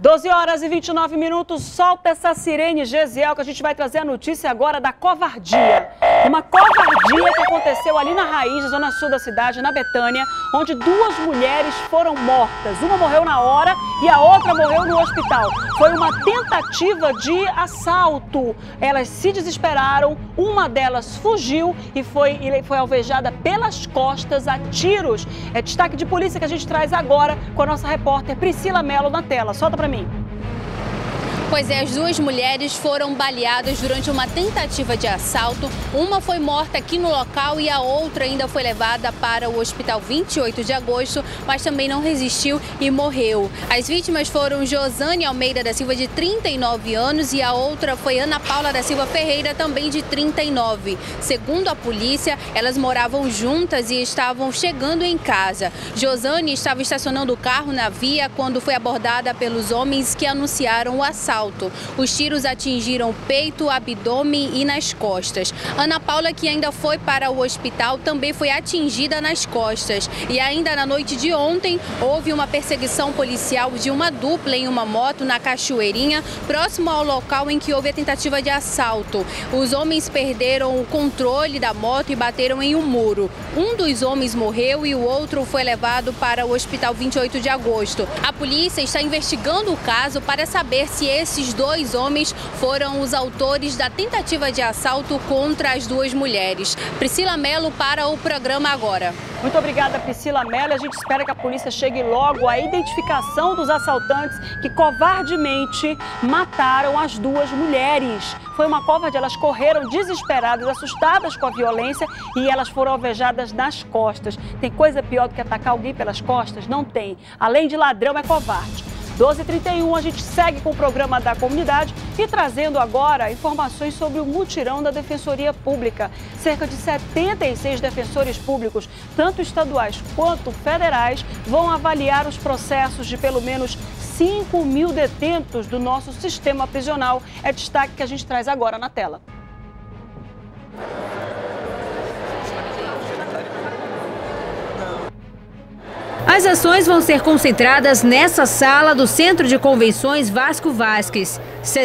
12 horas e 29 minutos, solta essa sirene, Gesiel, que a gente vai trazer a notícia agora da covardia. Uma covardia que aconteceu ali na Raiz, na zona sul da cidade, na Betânia, onde duas mulheres foram mortas. Uma morreu na hora e a outra morreu no hospital. Foi uma tentativa de assalto. Elas se desesperaram, uma delas fugiu e foi alvejada pelas costas a tiros. É destaque de polícia que a gente traz agora com a nossa repórter Priscila Mello na tela. Solta pra mim. Pois é, as duas mulheres foram baleadas durante uma tentativa de assalto. Uma foi morta aqui no local e a outra ainda foi levada para o hospital 28 de agosto, mas também não resistiu e morreu. As vítimas foram Josane Almeida da Silva, de 39 anos, e a outra foi Ana Paula da Silva Ferreira, também de 39. Segundo a polícia, elas moravam juntas e estavam chegando em casa. Josane estava estacionando o carro na via quando foi abordada pelos homens que anunciaram o assalto. Os tiros atingiram o peito, abdômen e nas costas. Ana Paula, que ainda foi para o hospital, também foi atingida nas costas. E ainda na noite de ontem, houve uma perseguição policial de uma dupla em uma moto na Cachoeirinha, próximo ao local em que houve a tentativa de assalto. Os homens perderam o controle da moto e bateram em um muro. Um dos homens morreu e o outro foi levado para o hospital 28 de agosto. A polícia está investigando o caso para saber se esses dois homens foram os autores da tentativa de assalto contra as duas mulheres. Priscila Mello para o programa Agora. Muito obrigada, Priscila Mello. A gente espera que a polícia chegue logo à identificação dos assaltantes que covardemente mataram as duas mulheres. Foi uma covardia, elas correram desesperadas, assustadas com a violência, e elas foram alvejadas nas costas. Tem coisa pior do que atacar alguém pelas costas? Não tem. Além de ladrão, é covarde. 12h31, a gente segue com o programa da comunidade e trazendo agora informações sobre o mutirão da Defensoria Pública. Cerca de 76 defensores públicos, tanto estaduais quanto federais, vão avaliar os processos de pelo menos 5.000 detentos do nosso sistema prisional. É destaque que a gente traz agora na tela. As ações vão ser concentradas nessa sala do Centro de Convenções Vasco Vasques.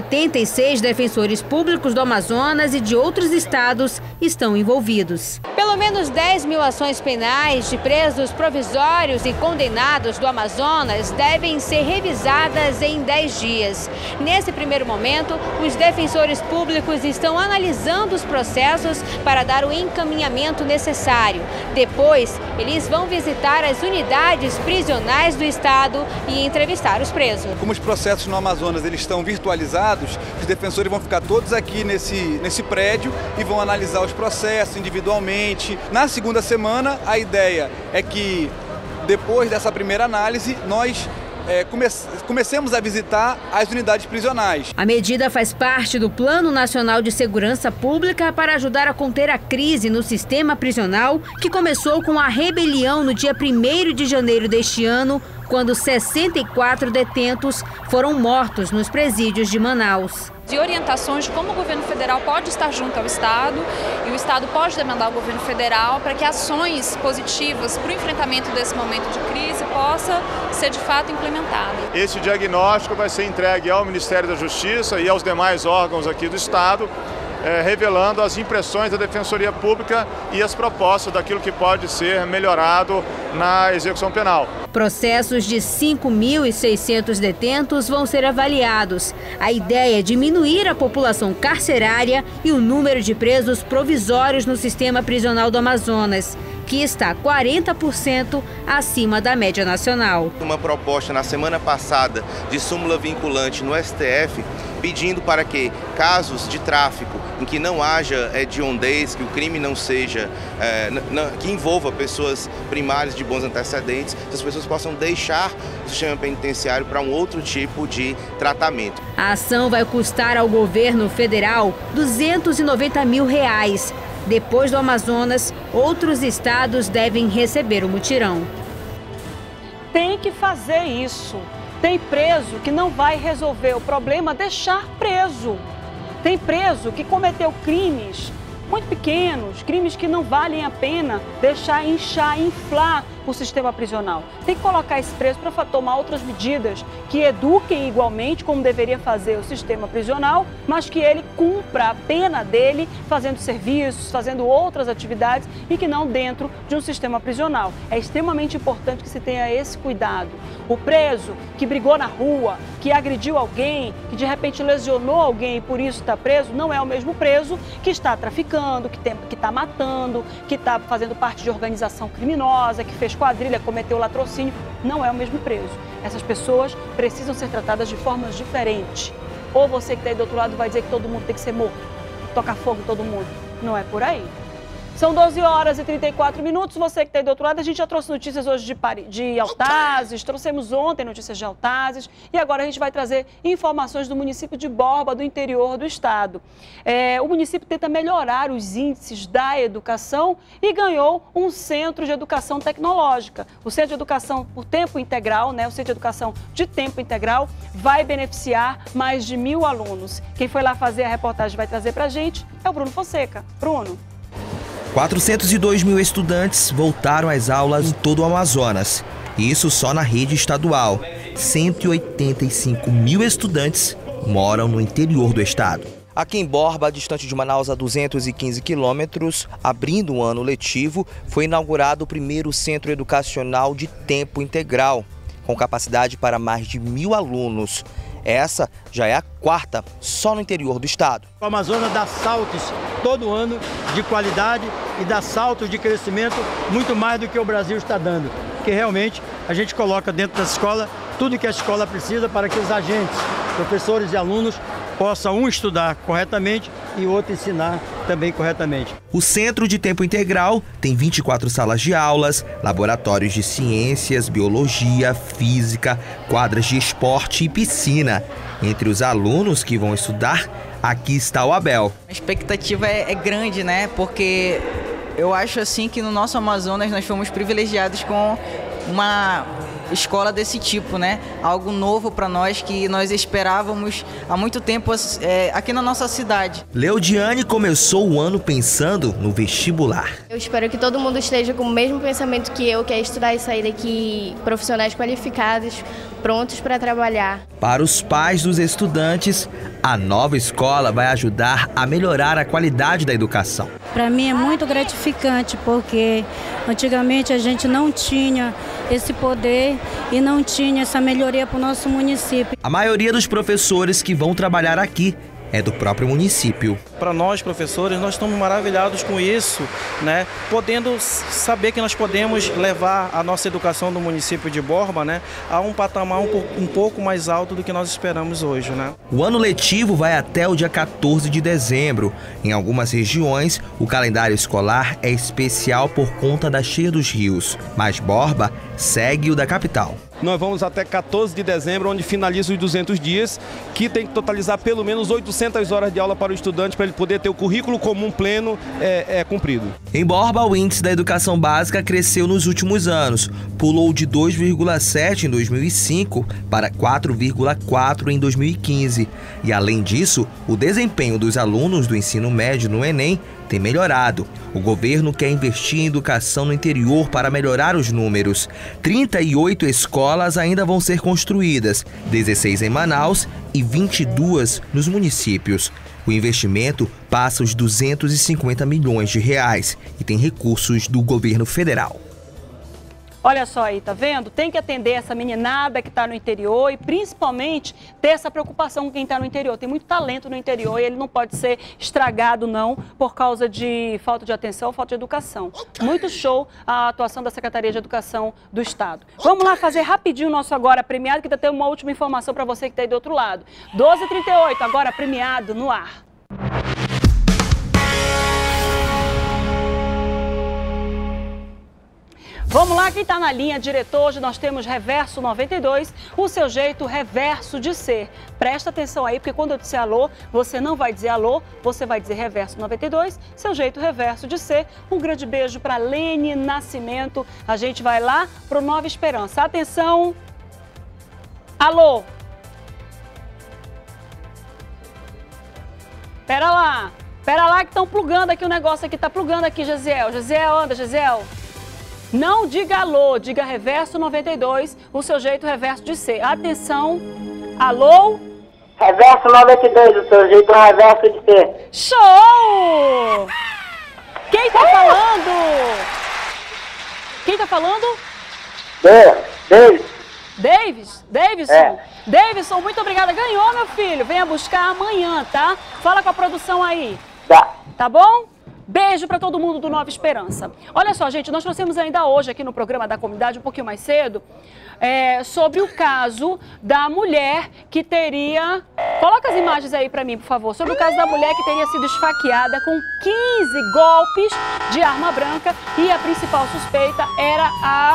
76 defensores públicos do Amazonas e de outros estados estão envolvidos. Pelo menos 10.000 ações penais de presos provisórios e condenados do Amazonas devem ser revisadas em 10 dias. Nesse primeiro momento, os defensores públicos estão analisando os processos para dar o encaminhamento necessário. Depois, eles vão visitar as unidades prisionais do estado e entrevistar os presos. Como os processos no Amazonas eles estão virtualizados, os defensores vão ficar todos aqui nesse prédio e vão analisar os processos individualmente. Na segunda semana, a ideia é que, depois dessa primeira análise, nós comecemos a visitar as unidades prisionais. A medida faz parte do Plano Nacional de Segurança Pública para ajudar a conter a crise no sistema prisional, que começou com a rebelião no dia 1º de janeiro deste ano, quando 64 detentos foram mortos nos presídios de Manaus. De orientações de como o governo federal pode estar junto ao Estado e o Estado pode demandar ao governo federal para que ações positivas para o enfrentamento desse momento de crise possa ser de fato implementada. Esse diagnóstico vai ser entregue ao Ministério da Justiça e aos demais órgãos aqui do Estado, revelando as impressões da Defensoria Pública e as propostas daquilo que pode ser melhorado na execução penal. Processos de 5.600 detentos vão ser avaliados. A ideia é diminuir a população carcerária e o número de presos provisórios no sistema prisional do Amazonas, que está 40% acima da média nacional. Uma proposta na semana passada de súmula vinculante no STF, pedindo para que casos de tráfico em que não haja hediondez, que o crime não seja, que envolva pessoas primárias de bons antecedentes, que as pessoas possam deixar o sistema penitenciário para um outro tipo de tratamento. A ação vai custar ao governo federal R$290 mil. Depois do Amazonas, outros estados devem receber o mutirão. Tem que fazer isso. Tem preso que não vai resolver o problema deixar preso. Tem preso que cometeu crimes muito pequenos, crimes que não valem a pena deixar inchar, inflar o sistema prisional. Tem que colocar esse preso para tomar outras medidas que eduquem igualmente como deveria fazer o sistema prisional, mas que ele cumpra a pena dele fazendo serviços, fazendo outras atividades e que não dentro de um sistema prisional. É extremamente importante que se tenha esse cuidado. O preso que brigou na rua, que agrediu alguém, que de repente lesionou alguém e por isso está preso, não é o mesmo preso que está traficando, que está matando, que está fazendo parte de organização criminosa, que fez quadrilha, cometeu latrocínio. Não é o mesmo preso. Essas pessoas precisam ser tratadas de formas diferentes. Ou você que está aí do outro lado vai dizer que todo mundo tem que ser morto, tocar fogo em todo mundo. Não é por aí. São 12 horas e 34 minutos. Você que está aí do outro lado, a gente já trouxe notícias hoje de Altazes, trouxemos ontem notícias de Altazes e agora a gente vai trazer informações do município de Borba, do interior do estado. O município tenta melhorar os índices da educação e ganhou um centro de educação tecnológica. O centro de educação por tempo integral, né? O centro de educação de tempo integral vai beneficiar mais de 1.000 alunos. Quem foi lá fazer a reportagem vai trazer para a gente é o Bruno Fonseca. Bruno. 402 mil estudantes voltaram às aulas em todo o Amazonas. Isso só na rede estadual. 185 mil estudantes moram no interior do estado. Aqui em Borba, distante de Manaus a 215 quilômetros, abrindo o ano letivo, foi inaugurado o primeiro centro educacional de tempo integral, com capacidade para mais de 1.000 alunos. Essa já é a quarta, só no interior do estado. O Amazonas dá saltos todo ano de qualidade e dá saltos de crescimento muito mais do que o Brasil está dando. Porque realmente a gente coloca dentro da escola tudo que a escola precisa para que os agentes, professores e alunos possam um estudar corretamente e o outro ensinar também corretamente. O Centro de Tempo Integral tem 24 salas de aulas, laboratórios de ciências, biologia, física, quadras de esporte e piscina. Entre os alunos que vão estudar, aqui está o Abel. A expectativa é grande, né? Porque eu acho assim que no nosso Amazonas nós fomos privilegiados com uma escola desse tipo, né? Algo novo para nós que nós esperávamos há muito tempo aqui na nossa cidade. Leodiane começou o ano pensando no vestibular. Eu espero que todo mundo esteja com o mesmo pensamento que eu, que é estudar e sair daqui profissionais qualificados, prontos para trabalhar. Para os pais dos estudantes, a nova escola vai ajudar a melhorar a qualidade da educação. Para mim é muito gratificante, porque antigamente a gente não tinha esse poder e não tinha essa melhoria para o nosso município. A maioria dos professores que vão trabalhar aqui é do próprio município. Para nós, professores, nós estamos maravilhados com isso, né? Podendo saber que nós podemos levar a nossa educação do município de Borba, né, a um patamar um pouco mais alto do que nós esperamos hoje, né? O ano letivo vai até o dia 14 de dezembro. Em algumas regiões, o calendário escolar é especial por conta da cheia dos rios, mas Borba segue o da capital. Nós vamos até 14 de dezembro, onde finaliza os 200 dias, que tem que totalizar pelo menos 800 horas de aula para o estudante, para ele poder ter o currículo comum pleno cumprido. Em Borba, o índice da educação básica cresceu nos últimos anos. Pulou de 2,7 em 2005 para 4,4 em 2015. E, além disso, o desempenho dos alunos do ensino médio no Enem tem melhorado. O governo quer investir em educação no interior para melhorar os números. 38 escolas ainda vão ser construídas, 16 em Manaus e 22 nos municípios. O investimento passa os 250 milhões de reais e tem recursos do governo federal. Olha só aí, tá vendo? Tem que atender essa meninada que está no interior e principalmente ter essa preocupação com quem está no interior. Tem muito talento no interior e ele não pode ser estragado não por causa de falta de atenção ou falta de educação. Muito show a atuação da Secretaria de Educação do Estado. Vamos lá fazer rapidinho o nosso Agora Premiado, que ainda tem uma última informação para você que está aí do outro lado. 12h38, Agora Premiado no ar. Vamos lá, quem está na linha, diretor, hoje nós temos Reverso 92, o seu jeito reverso de ser. Presta atenção aí, porque quando eu disser alô, você não vai dizer alô, você vai dizer Reverso 92, seu jeito reverso de ser. Um grande beijo para Lene Nascimento. A gente vai lá para o Nova Esperança. Atenção. Alô. Pera lá que estão plugando aqui o negócio aqui, tá plugando aqui, Gesiel. Gesiel, anda, Gesiel. Não diga alô, diga reverso 92, o seu jeito reverso de ser. Atenção, alô? Reverso 92, o seu jeito reverso de ser. Show! Quem tá falando? Quem tá falando? Davidson. É. Davidson, muito obrigada. Ganhou, meu filho. Venha buscar amanhã, tá? Fala com a produção aí. Tá bom? Beijo para todo mundo do Nova Esperança. Olha só, gente, nós trouxemos ainda hoje aqui no programa da comunidade, um pouquinho mais cedo, sobre o caso da mulher que teria... Coloca as imagens aí para mim, por favor. Sobre o caso da mulher que teria sido esfaqueada com 15 golpes de arma branca e a principal suspeita era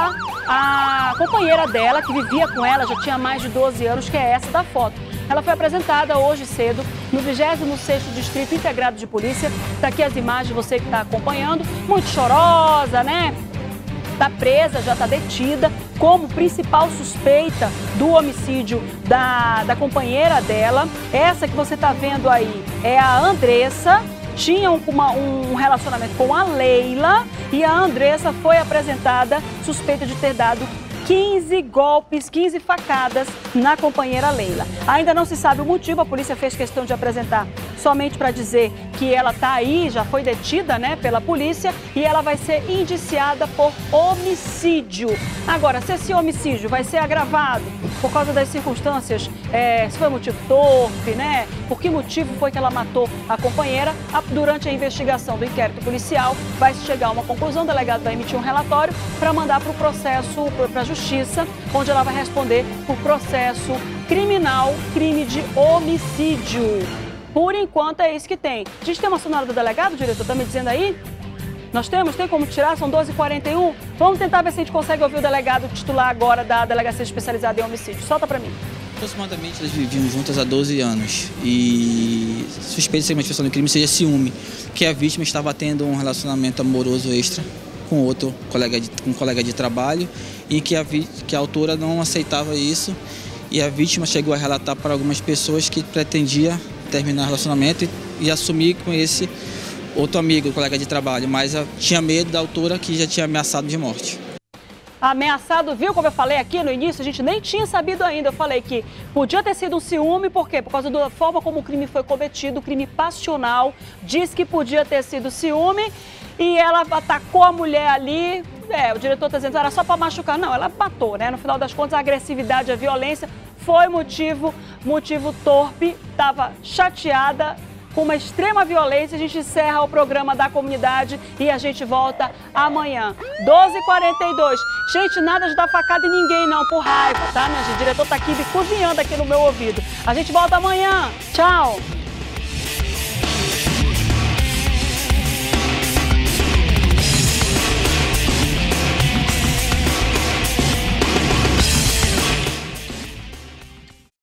a companheira dela, que vivia com ela, já tinha mais de 12 anos, que é essa da foto. Ela foi apresentada hoje cedo no 26º Distrito Integrado de Polícia. Tá aqui as imagens, você que está acompanhando. Muito chorosa, né? Tá presa, já tá detida como principal suspeita do homicídio da companheira dela. Essa que você tá vendo aí é a Andressa. Tinha um relacionamento com a Leila e a Andressa foi apresentada suspeita de ter dado 15 golpes, 15 facadas na companheira Leila. Ainda não se sabe o motivo, a polícia fez questão de apresentar somente para dizer que ela está aí, já foi detida, né, pela polícia e ela vai ser indiciada por homicídio. Agora, se esse homicídio vai ser agravado por causa das circunstâncias, se foi motivo torpe, né, por que motivo foi que ela matou a companheira, durante a investigação do inquérito policial vai se chegar a uma conclusão, o delegado vai emitir um relatório para mandar para o processo, para a Justiça, onde ela vai responder por processo criminal, crime de homicídio. Por enquanto é isso que tem. A gente tem uma sonora do delegado, diretor, tá me dizendo aí? Nós temos? Tem como tirar? São 12h41. Vamos tentar ver se a gente consegue ouvir o delegado titular agora da Delegacia Especializada em Homicídio. Solta pra mim. Aproximadamente elas viviam juntas há 12 anos e suspeita de ser uma manifestação de crime seja ciúme, que a vítima estava tendo um relacionamento amoroso extra com outro colega de trabalho e que a autora não aceitava isso e a vítima chegou a relatar para algumas pessoas que pretendia terminar o relacionamento e assumir com esse outro amigo, colega de trabalho, mas tinha medo da autora que já tinha ameaçado de morte. Ameaçado, viu? Como eu falei aqui no início, a gente nem tinha sabido ainda. Eu falei que podia ter sido um ciúme, por quê? Por causa da forma como o crime foi cometido, crime passional, diz que podia ter sido ciúme e ela atacou a mulher ali. O diretor está dizendo que era só para machucar. Não, ela matou, né? No final das contas, a agressividade, a violência foi motivo torpe, estava chateada, com uma extrema violência. A gente encerra o programa da comunidade e a gente volta amanhã. 12h42. Gente, nada de dar facada em ninguém não, por raiva, tá, minha gente? O diretor tá aqui me cozinhando aqui no meu ouvido. A gente volta amanhã. Tchau!